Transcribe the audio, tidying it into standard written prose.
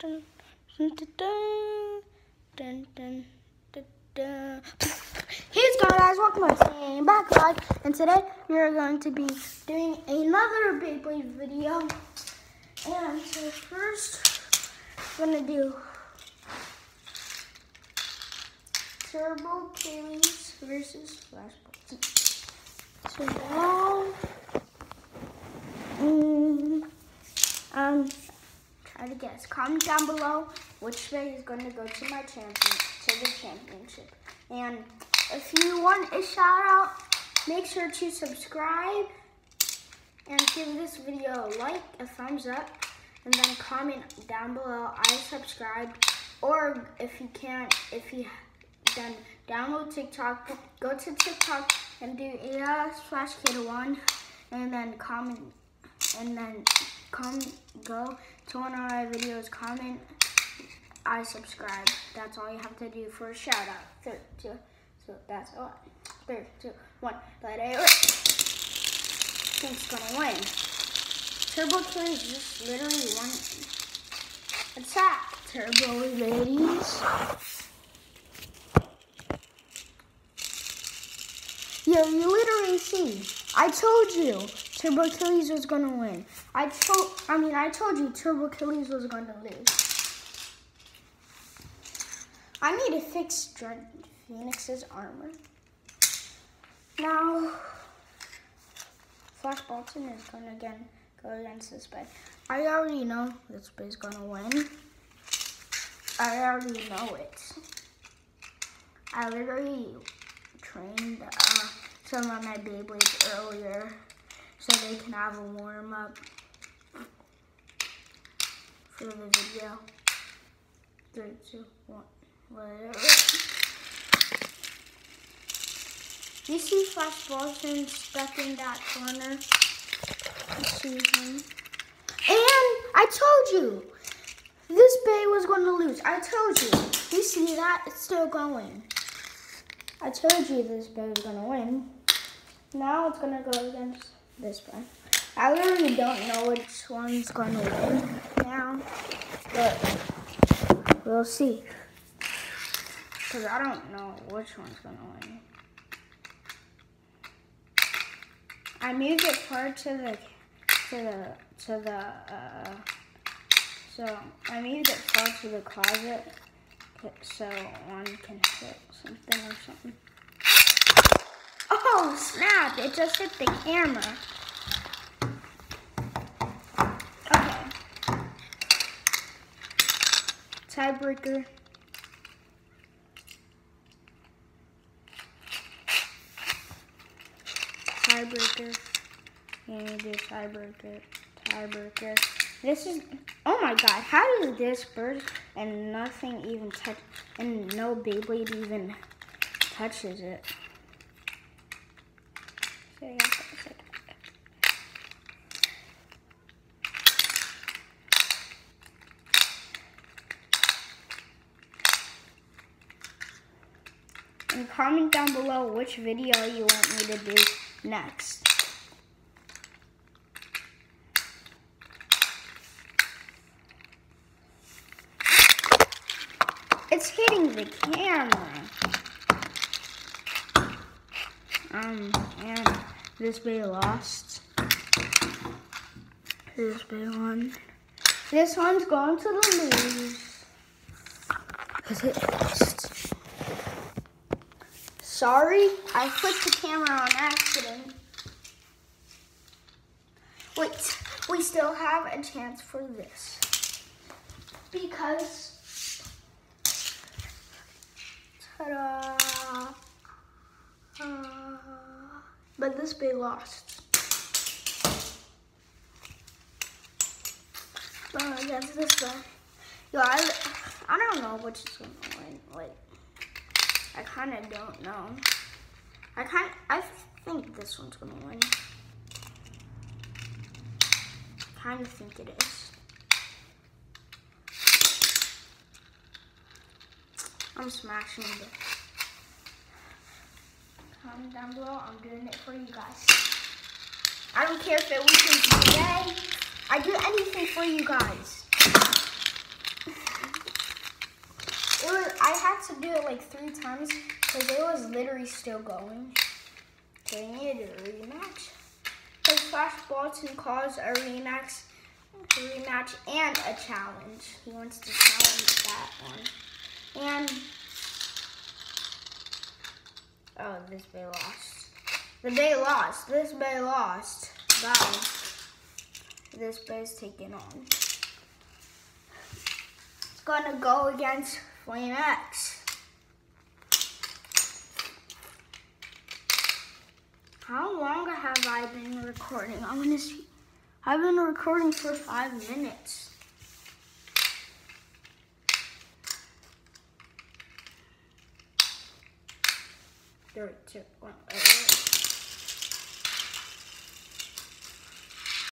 dun, dun, dun, dun, dun, dun, dun, dun. Hey guys, welcome to my back vlog, and today we are going to be doing another Beyblade video. And so first, I'm gonna do Turbo Kaylee's versus Flash Bolton. So now, try to guess. Comment down below which way is going to go to my the championship. And if you want a shout out, make sure to subscribe and give this video a like, a thumbs up, and then comment down below I subscribed. Or if you then download TikTok, go to TikTok and do Flash Kid 1, and then go to one of my videos, comment I subscribe. That's all you have to do for a shout out. 3, 2, so that's all. 3, 2, 1. Let it rip. Who's gonna win? Turbo Kid is just literally one attack. Turbo ladies. Yeah, you literally see. I told you Turbo Achilles was gonna win. I told you Turbo Achilles was gonna lose. I need to fix Dread Phoenix's armor. Now, Flash Bolton is gonna again go against this Bay. I already know this Bay's gonna win. I already know it. I literally trained some of my Beyblades earlier so they can have a warm up for the video. 3, 2, 1. You see Flash Bolton stuck in that corner? You see him? And I told you this Bay was going to lose. I told you. You see that? It's still going. I told you this Bay was going to win. Now it's going to go against this Bay. I literally don't know which one's going to win now, but we'll see. Because I don't know which one's going to win. I moved it far so I moved it far to the closet so one can hit something or something. Oh snap, it just hit the camera. Okay. Tiebreaker. Tiebreaker. Yeah, do tiebreaker. Tiebreaker. This is, oh my god, how does this burst and nothing even touch, and no Beyblade even touches it? And comment down below which video you want me to do next. It's hitting the camera. And this Bay lost. This Bay won. This one's going to the lose. Because it lost. Sorry, I flipped the camera on accident. Wait, we still have a chance for this. Because ta-da! But this Bay lost. Against this Bay. Yo, I don't know which is gonna win. Like, I kind of don't know. I think this one's gonna win. Kind of think it is. I'm smashing it. Comment down below. I'm doing it for you guys. I don't care if it weakens today. I do anything for you guys. do it like 3 times because it was literally still going. So we needed a rematch. Because Flash Bolton calls a rematch and a challenge. He wants to challenge that one. And oh, this bay lost. The bay lost. This bay lost. Guys, this bay's taken on. It's gonna go against Flame X. How long have I been recording? I'm gonna see. I've been recording for 5 minutes. Three, two, one.